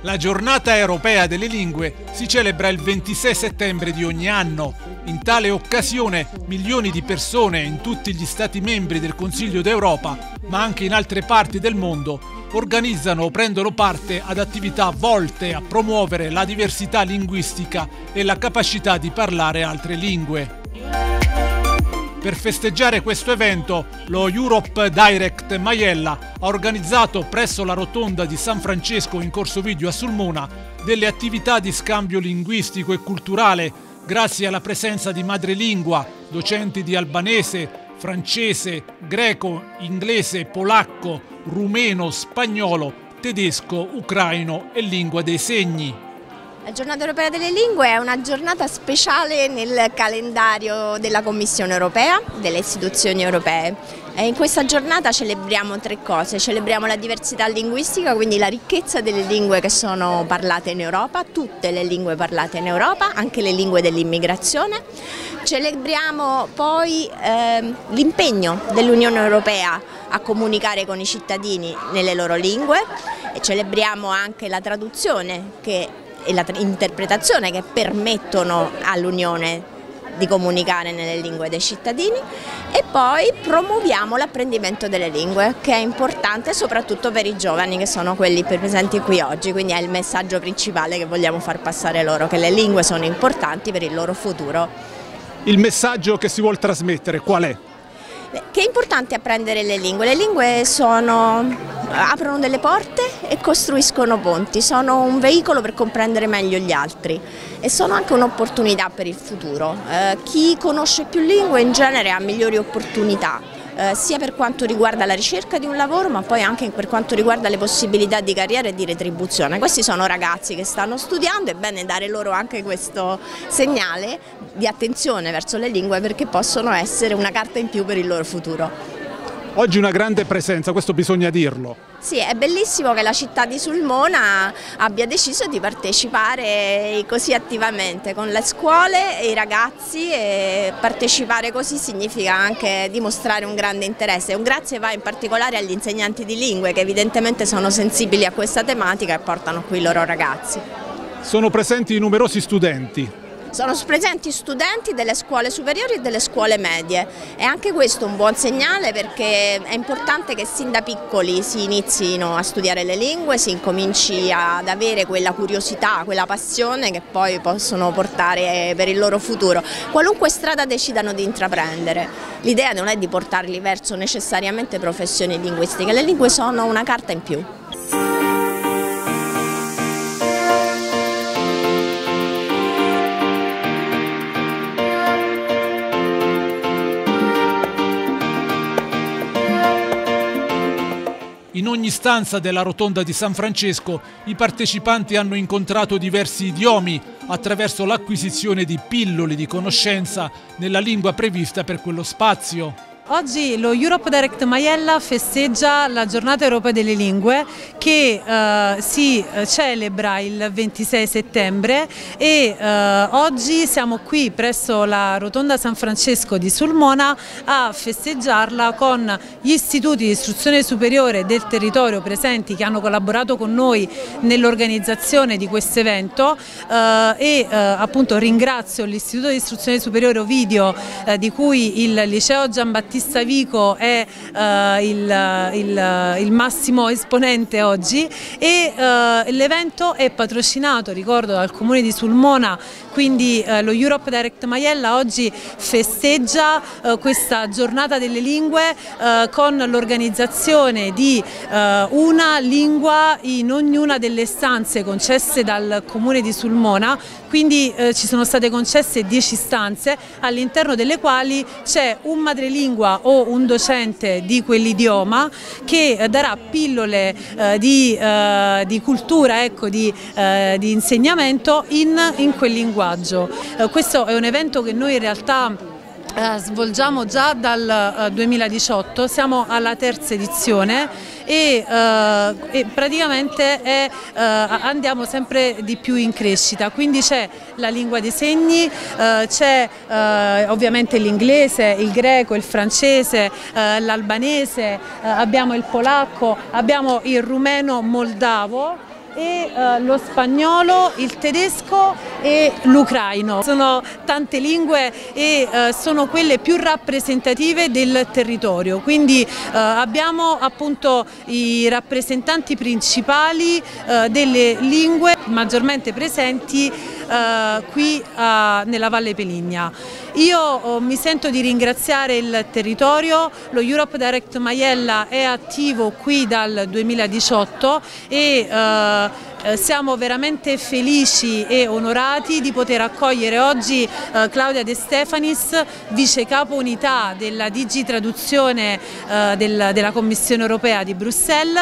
La giornata europea delle lingue si celebra il 26 settembre di ogni anno. In tale occasione milioni di persone in tutti gli Stati membri del Consiglio d'Europa, ma anche in altre parti del mondo, organizzano o prendono parte ad attività volte a promuovere la diversità linguistica e la capacità di parlare altre lingue. Per festeggiare questo evento, lo Europe Direct Maiella ha organizzato presso la rotonda di San Francesco in Corso Vidio a Sulmona delle attività di scambio linguistico e culturale grazie alla presenza di madrelingua, docenti di albanese, francese, greco, inglese, polacco, rumeno, spagnolo, tedesco, ucraino e lingua dei segni. La Giornata Europea delle Lingue è una giornata speciale nel calendario della Commissione Europea, delle istituzioni europee. E in questa giornata celebriamo tre cose: celebriamo la diversità linguistica, quindi la ricchezza delle lingue che sono parlate in Europa, tutte le lingue parlate in Europa, anche le lingue dell'immigrazione. Celebriamo poi l'impegno dell'Unione Europea a comunicare con i cittadini nelle loro lingue e celebriamo anche la traduzione e l'interpretazione che permettono all'Unione di comunicare nelle lingue dei cittadini, e poi promuoviamo l'apprendimento delle lingue, che è importante soprattutto per i giovani, che sono quelli presenti qui oggi, quindi è il messaggio principale che vogliamo far passare loro, che le lingue sono importanti per il loro futuro. Il messaggio che si vuol trasmettere qual è? Che è importante apprendere le lingue aprono delle porte e costruiscono ponti, sono un veicolo per comprendere meglio gli altri e sono anche un'opportunità per il futuro. Chi conosce più lingue in genere ha migliori opportunità, sia per quanto riguarda la ricerca di un lavoro, ma poi anche per quanto riguarda le possibilità di carriera e di retribuzione. Questi sono ragazzi che stanno studiando, è bene dare loro anche questo segnale di attenzione verso le lingue, perché possono essere una carta in più per il loro futuro. Oggi una grande presenza, questo bisogna dirlo. Sì, è bellissimo che la città di Sulmona abbia deciso di partecipare così attivamente con le scuole e i ragazzi, e partecipare così significa anche dimostrare un grande interesse. Un grazie va in particolare agli insegnanti di lingue, che evidentemente sono sensibili a questa tematica e portano qui i loro ragazzi. Sono presenti numerosi studenti. Sono presenti studenti delle scuole superiori e delle scuole medie, e anche questo è un buon segnale, perché è importante che sin da piccoli si inizino a studiare le lingue, si incominci ad avere quella curiosità, quella passione che poi possono portare per il loro futuro, qualunque strada decidano di intraprendere. L'idea non è di portarli verso necessariamente professioni linguistiche, le lingue sono una carta in più. In ogni stanza della rotonda di San Francesco i partecipanti hanno incontrato diversi idiomi attraverso l'acquisizione di pillole di conoscenza nella lingua prevista per quello spazio. Oggi lo Europe Direct Maiella festeggia la Giornata Europea delle Lingue, che si celebra il 26 settembre e oggi siamo qui presso la Rotonda San Francesco di Sulmona a festeggiarla con gli istituti di istruzione superiore del territorio presenti, che hanno collaborato con noi nell'organizzazione di questo evento, e appunto ringrazio l'Istituto di Istruzione Superiore Ovidio, di cui il Liceo Giambattista Vico è il massimo esponente oggi, e l'evento è patrocinato, ricordo, dal Comune di Sulmona, quindi lo Europe Direct Maiella oggi festeggia questa Giornata delle Lingue con l'organizzazione di una lingua in ognuna delle stanze concesse dal Comune di Sulmona, quindi ci sono state concesse 10 stanze, all'interno delle quali c'è un madrelingua o un docente di quell'idioma che darà pillole di cultura, ecco, di insegnamento in quel linguaggio. Questo è un evento che noi in realtà svolgiamo già dal 2018, siamo alla terza edizione e praticamente andiamo sempre di più in crescita, quindi c'è la lingua dei segni, c'è ovviamente l'inglese, il greco, il francese, l'albanese, abbiamo il polacco, abbiamo il rumeno moldavo, e lo spagnolo, il tedesco e l'ucraino. Sono tante lingue e sono quelle più rappresentative del territorio, quindi abbiamo appunto i rappresentanti principali delle lingue maggiormente presenti qui nella Valle Peligna. Io mi sento di ringraziare il territorio, lo Europe Direct Maiella è attivo qui dal 2018 e siamo veramente felici e onorati di poter accogliere oggi Claudia De Stefanis, vice capo unità della DG Traduzione della Commissione Europea di Bruxelles.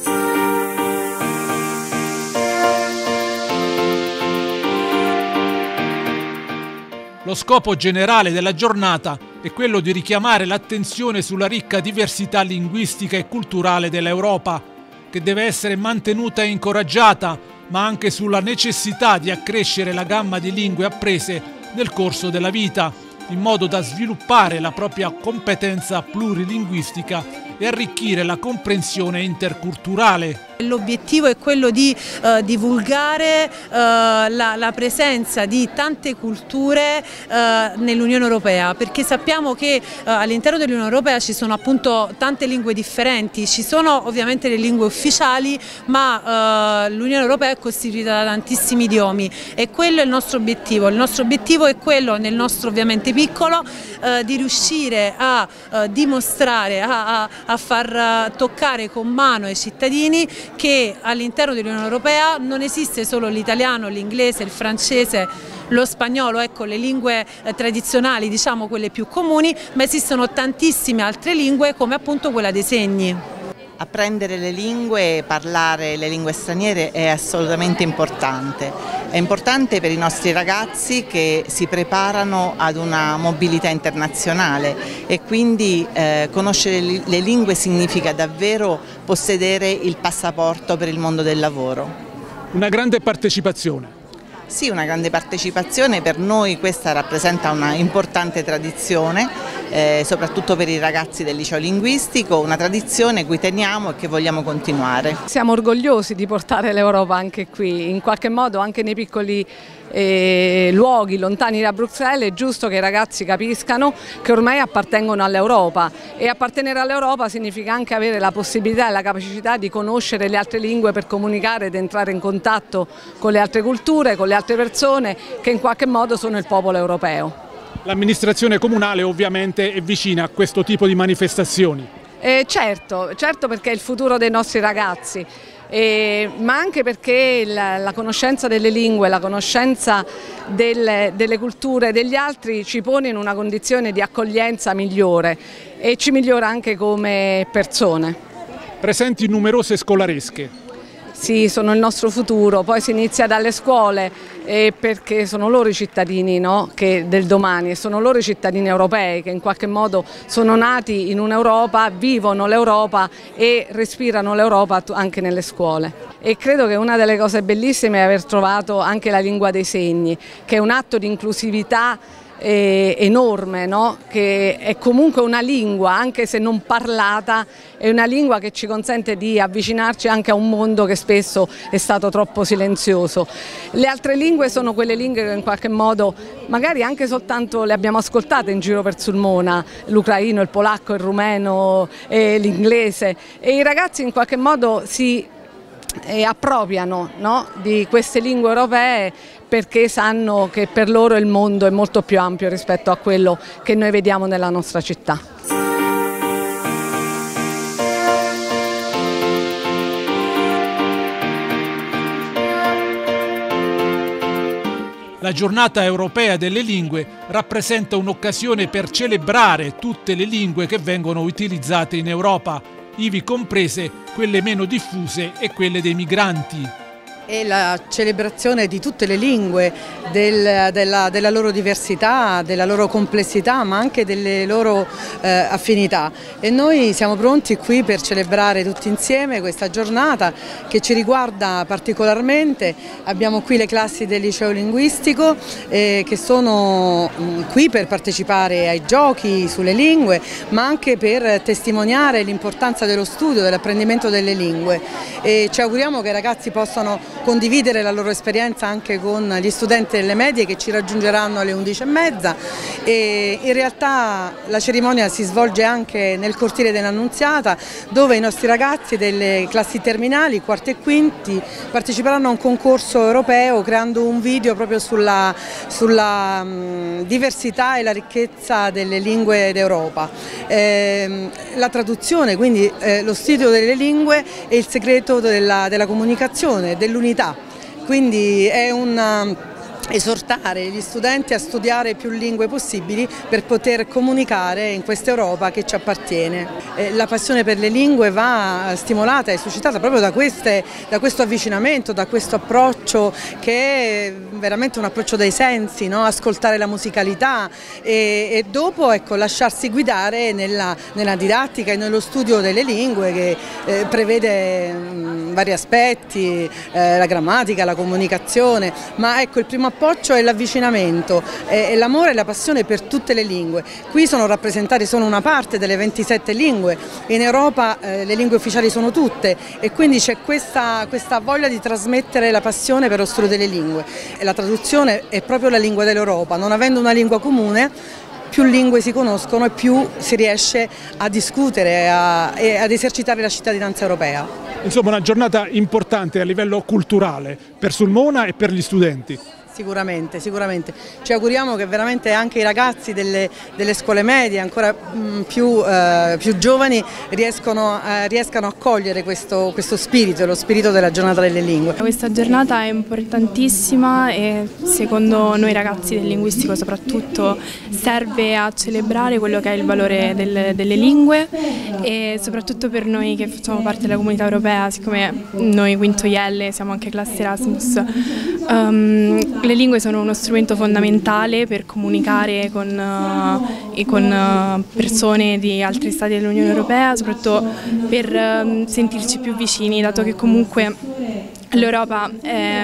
Lo scopo generale della giornata è quello di richiamare l'attenzione sulla ricca diversità linguistica e culturale dell'Europa, che deve essere mantenuta e incoraggiata, ma anche sulla necessità di accrescere la gamma di lingue apprese nel corso della vita, in modo da sviluppare la propria competenza plurilinguistica e arricchire la comprensione interculturale. L'obiettivo è quello di divulgare la presenza di tante culture nell'Unione Europea, perché sappiamo che all'interno dell'Unione Europea ci sono appunto tante lingue differenti, ci sono ovviamente le lingue ufficiali, ma l'Unione Europea è costituita da tantissimi idiomi e quello è il nostro obiettivo. Il nostro obiettivo è quello, nel nostro ovviamente piccolo, di riuscire a dimostrare, a far toccare con mano ai cittadini che all'interno dell'Unione Europea non esiste solo l'italiano, l'inglese, il francese, lo spagnolo, ecco le lingue tradizionali, diciamo quelle più comuni, ma esistono tantissime altre lingue come appunto quella dei segni. Apprendere le lingue, parlare le lingue straniere è assolutamente importante. È importante per i nostri ragazzi che si preparano ad una mobilità internazionale e quindi conoscere le lingue significa davvero possedere il passaporto per il mondo del lavoro. Una grande partecipazione. Sì, una grande partecipazione, per noi questa rappresenta una importante tradizione, soprattutto per i ragazzi del liceo linguistico, una tradizione cui teniamo e che vogliamo continuare. Siamo orgogliosi di portare l'Europa anche qui, in qualche modo anche nei piccoli luoghi lontani da Bruxelles. È giusto che i ragazzi capiscano che ormai appartengono all'Europa e appartenere all'Europa significa anche avere la possibilità e la capacità di conoscere le altre lingue per comunicare ed entrare in contatto con le altre culture, con le altre persone che in qualche modo sono il popolo europeo. L'amministrazione comunale ovviamente è vicina a questo tipo di manifestazioni. Certo perché è il futuro dei nostri ragazzi. Ma anche perché la conoscenza delle lingue, la conoscenza delle culture degli altri ci pone in una condizione di accoglienza migliore e ci migliora anche come persone. Presenti numerose scolaresche. Sì, sono il nostro futuro, poi si inizia dalle scuole perché sono loro i cittadini, no? Del domani, e sono loro i cittadini europei che in qualche modo sono nati in un'Europa, vivono l'Europa e respirano l'Europa anche nelle scuole. E credo che una delle cose bellissime è aver trovato anche la lingua dei segni, che è un atto di inclusività enorme, no? Che è comunque una lingua, anche se non parlata, è una lingua che ci consente di avvicinarci anche a un mondo che spesso è stato troppo silenzioso. Le altre lingue sono quelle lingue che in qualche modo magari anche soltanto le abbiamo ascoltate in giro per Sulmona, l'ucraino, il polacco, il rumeno, l'inglese, e i ragazzi in qualche modo si appropriano, no? Di queste lingue europee perché sanno che per loro il mondo è molto più ampio rispetto a quello che noi vediamo nella nostra città. La giornata europea delle lingue rappresenta un'occasione per celebrare tutte le lingue che vengono utilizzate in Europa, ivi comprese quelle meno diffuse e quelle dei migranti. e la celebrazione di tutte le lingue, della loro diversità, della loro complessità, ma anche delle loro affinità. E noi siamo pronti qui per celebrare tutti insieme questa giornata che ci riguarda particolarmente. Abbiamo qui le classi del liceo linguistico che sono qui per partecipare ai giochi sulle lingue, ma anche per testimoniare l'importanza dello studio, dell'apprendimento delle lingue. E ci auguriamo che i ragazzi possano condividere la loro esperienza anche con gli studenti delle medie che ci raggiungeranno alle 11:30, e in realtà la cerimonia si svolge anche nel cortile dell'Annunziata, dove i nostri ragazzi delle classi terminali, quarti e quinti, parteciperanno a un concorso europeo creando un video proprio sulla diversità e la ricchezza delle lingue d'Europa. La traduzione, quindi lo studio delle lingue è il segreto della comunicazione, dell'unità. Quindi è esortare gli studenti a studiare più lingue possibili per poter comunicare in questa Europa che ci appartiene. La passione per le lingue va stimolata e suscitata proprio da questo avvicinamento, da questo approccio che è veramente un approccio dai sensi, no? Ascoltare la musicalità e dopo lasciarsi guidare nella didattica e nello studio delle lingue che prevede vari aspetti, la grammatica, la comunicazione, ma il primo approccio è l'avvicinamento, l'amore e la passione per tutte le lingue. Qui sono rappresentati solo una parte delle 27 lingue, in Europa le lingue ufficiali sono tutte e quindi c'è questa voglia di trasmettere la passione per lo studio delle lingue. E la traduzione è proprio la lingua dell'Europa, non avendo una lingua comune, più lingue si conoscono e più si riesce a discutere e ad esercitare la cittadinanza europea. Insomma, una giornata importante a livello culturale per Sulmona e per gli studenti. Sicuramente, sicuramente. Ci auguriamo che veramente anche i ragazzi delle scuole medie, ancora più giovani, riescano a cogliere questo spirito, lo spirito della giornata delle lingue. Questa giornata è importantissima e secondo noi ragazzi del linguistico soprattutto serve a celebrare quello che è il valore delle lingue e soprattutto per noi che facciamo parte della comunità europea, siccome noi Quinto IL siamo anche classe Erasmus. Le lingue sono uno strumento fondamentale per comunicare con persone di altri stati dell'Unione Europea, soprattutto per sentirci più vicini, dato che comunque l'Europa è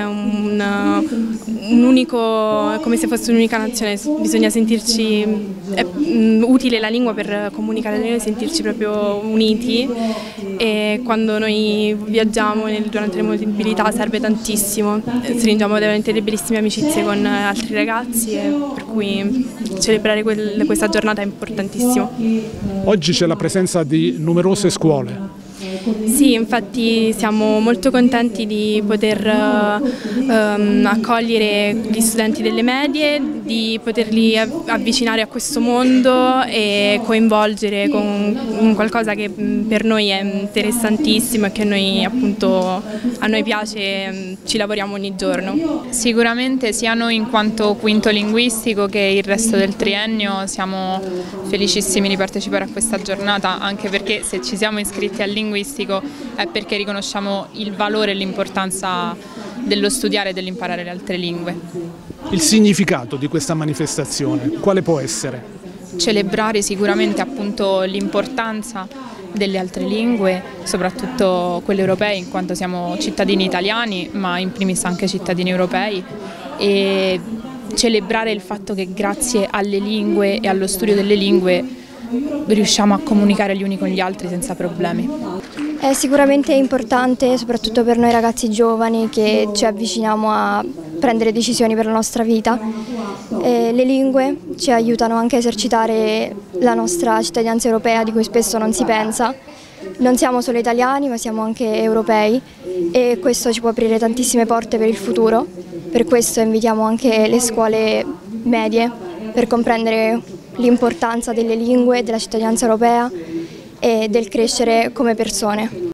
come se fosse un'unica nazione, bisogna sentirci, è utile la lingua per comunicare noi, sentirci proprio uniti, e quando noi viaggiamo durante le mobilità serve tantissimo, stringiamo veramente delle bellissime amicizie con altri ragazzi e per cui celebrare questa giornata è importantissimo. Oggi c'è la presenza di numerose scuole. Sì, infatti siamo molto contenti di poter accogliere gli studenti delle medie, di poterli avvicinare a questo mondo e coinvolgere con qualcosa che per noi è interessantissimo e che a noi piace, ci lavoriamo ogni giorno. Sicuramente sia noi in quanto quinto linguistico che il resto del triennio siamo felicissimi di partecipare a questa giornata, anche perché se ci siamo iscritti al linguistico è perché riconosciamo il valore e l'importanza dello studiare e dell'imparare le altre lingue. Il significato di questa manifestazione, quale può essere? Celebrare sicuramente appunto l'importanza delle altre lingue, soprattutto quelle europee, in quanto siamo cittadini italiani, ma in primis anche cittadini europei, e celebrare il fatto che grazie alle lingue e allo studio delle lingue riusciamo a comunicare gli uni con gli altri senza problemi. È sicuramente importante, soprattutto per noi ragazzi giovani che ci avviciniamo a prendere decisioni per la nostra vita. Le lingue ci aiutano anche a esercitare la nostra cittadinanza europea, di cui spesso non si pensa. Non siamo solo italiani, ma siamo anche europei e questo ci può aprire tantissime porte per il futuro. Per questo invitiamo anche le scuole medie per comprendere l'importanza delle lingue, della cittadinanza europea e del crescere come persone.